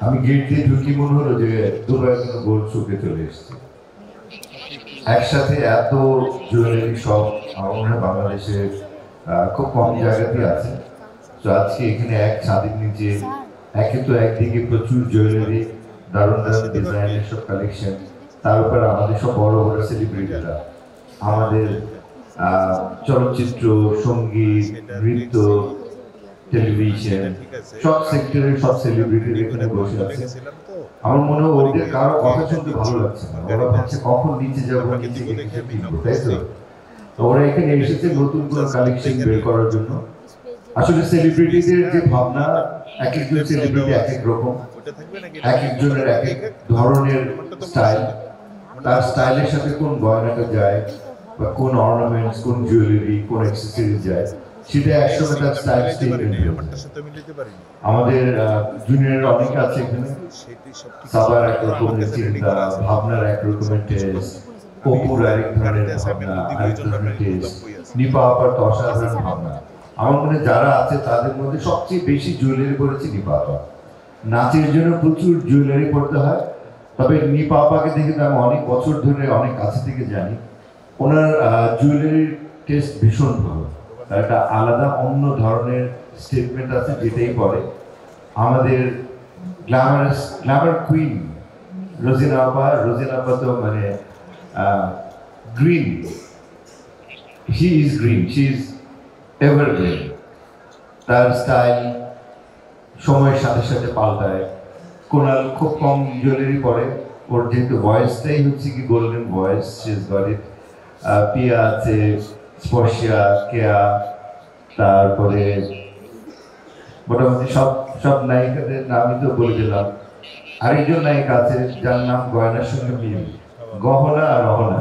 আমি গেট দিয়ে ঢুকি মনে হলো যে দুবার গোল চোখে চলে এসছে। একসাথে এত জুয়েলারি শপ আমার মনে হয় বাংলাদেশে খুব কম জায়গাতে আছে। তো আজকে এখানে এক ছাদের নিচে একে তো একদিকে প্রচুর জুয়েলারি, দারুণ দারুণ ডিজাইনের সব কালেকশন, তার উপর আমাদের সব বড় বড় সেলিব্রিটিরা, আমাদের চলচ্চিত্র, সঙ্গীত, নৃত্য, টেলিভিশন, সব সেক্টরের সব সেলিব্রিটি এখানে বসে আছে। আমার মনে হয় ওদের কারো কথা শুনতে ভালো লাগছে না, ওরা ভাবছে কখন নিচে যাবো, নিচে গিয়ে কিনবো, তাই তো ওরা এখানে এসেছে নতুন কোনো কালেকশন বের করার জন্য। আসলে সেলিব্রিটিদের যে ভাবনা, এক একজন সেলিব্রিটি এক এক রকম, এক একজনের এক এক ধরনের স্টাইল, তার স্টাইলের সাথে কোন গয়নাটা যায় বা কোন অর্নামেন্টস, কোন জুয়েলারি, কোন অ্যাক্সেসরিজ যায়, সেটা একসময় তার স্টাইল স্টেটমেন্ট। আমাদের জুনিয়র অনেকে আছে এখানে, সবার এক রকমের চিন্তা ভাবনার, এক রকমের টেস্ট, অপুর আরেক ধরনের ভাবনা, আরেক ধরনের টেস্ট, নিপা আপার তো অসাধারণ ভাবনা। আমার মনে যারা আছে তাদের মধ্যে সবচেয়ে বেশি জুয়েলারি পরেছে নিপা আপা। নাচের জন্য প্রচুর জুয়েলারি পড়তে হয়, তবে নিপা আপাকে দেখে তো আমি অনেক বছর ধরে অনেক কাছে থেকে জানি। ওনার জুয়েলারির টেস্ট ভীষণ ভালো, তার একটা আলাদা অন্য ধরনের স্টেটমেন্ট আছে যেটাই পরে। আমাদের গ্ল্যামার কুইন রোজিনা আপা তো মানে গ্রিন, শি ইজ এভারগ্রিন। তার স্টাইল সময়ের সাথে সাথে পাল্টায়। কোনাল খুব কম জুয়েলারি পরে, ওর যেহেতু ভয়েসটাই হচ্ছে কি golden voice, she is got it. Pia আছে, স্পর্শিয়া, কেয়া, তারপরে মোটামুটি সব নায়িকাদের নামই তো বলে দিলাম। আরেকজন নায়িকা আছে যার নাম গয়নার সঙ্গে মিল, গহনা আর রহনা।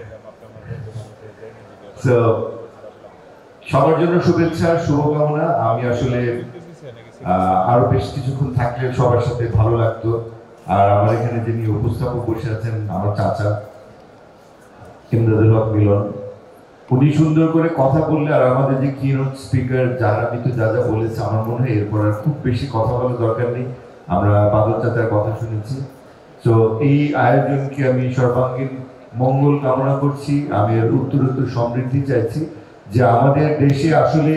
তো সবার জন্য শুভেচ্ছা, শুভকামনা। আমি আসলে আরো বেশ কিছুক্ষণ থাকলে সবার সাথে ভালো লাগতো। আর আমার এখানে যিনি উপস্থাপক বসে আছেন, আমার চাচা ইমদাদুল হক মিলন, উনি সুন্দর করে কথা বললে, আর আমাদের যে কিনোট স্পিকার যারা কিন্তু যা যা বলেছে, আমার মনে হয় এরপর আর খুব বেশি কথা বলার দরকার নেই। আমরা বাদল চাচার কথা শুনেছি। তো এই আয়োজনকে আমি সর্বাঙ্গীন মঙ্গল কামনা করছি, আমি এর উত্তরোত্তর সমৃদ্ধি চাইছি। যে আমাদের দেশে আসলে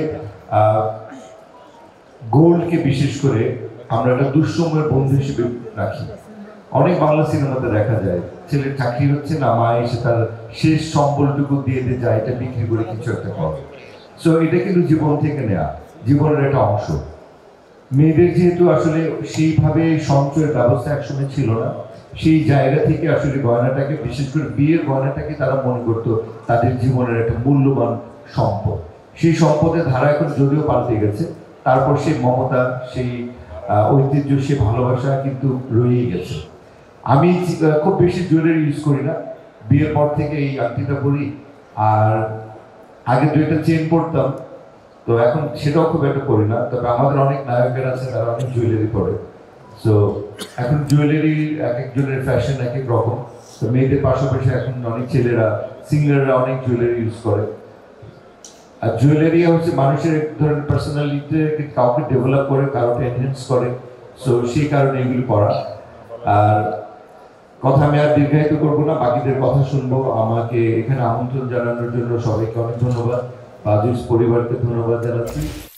গোল্ডকে বিশেষ করে আমরা একটা দুঃসময়ের বন্ধু হিসেবে রাখি। অনেক বাংলা সিনেমাতে দেখা যায় ছেলের চাকরি হচ্ছে না, মা এসে তার শেষ সম্বলটুকু দিয়ে যায়, এটা বিক্রি করে কিছু একটা করে। সো এটা কিন্তু জীবন থেকে নেয়া, জীবনের একটা অংশ। মেয়েদের যেহেতু আসলে সেইভাবে সঞ্চয়ের ব্যবস্থা একসময় ছিল না, সেই জায়গা থেকে আসলে গয়নাটাকে, বিশেষ করে বিয়ের গয়নাটাকে তারা মনে করতো তাদের জীবনের একটা মূল্যবান সম্পদ। সেই সম্পদের ধারা এখন যদিও পাল্টে গেছে, তারপর সেই মমতা, সেই ঐতিহ্য, সেই ভালোবাসা কিন্তু রয়েই গেছে। আমি খুব বেশি জুয়েলারি ইউজ করি না, বিয়ের পর থেকে এই আংটিটা পরি, আর আগে দুইটা চেন পরতাম, তো এখন সেটাও খুব একটা করি না। তবে আমাদের অনেক নায়কের আছে তারা অনেক জুয়েলারি পরে। সো এখন জুয়েলারি এক একজনের ফ্যাশন এক এক রকম। তো মেয়েদের পাশাপাশি এখন অনেক ছেলেরা, সিঙ্গাররা অনেক জুয়েলারি ইউজ করে। আর জুয়েলারি হচ্ছে মানুষের এক ধরনের পার্সোনালিটিকে কাউকে ডেভেলপ করে, কাউকে এনহ্যান্স করে। সো সেই কারণে এগুলি করা। আর কথা আমি আর দীর্ঘায়িত করবো না, বাকিদের কথা শুনবো। আমাকে এখানে আমন্ত্রণ জানানোর জন্য সবাইকে অনেক ধন্যবাদ, বাজুস পরিবারকে ধন্যবাদ জানাচ্ছি।